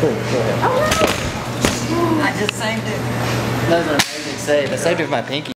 Cool, go ahead. I just saved it. That was an amazing save. I saved it with my pinky.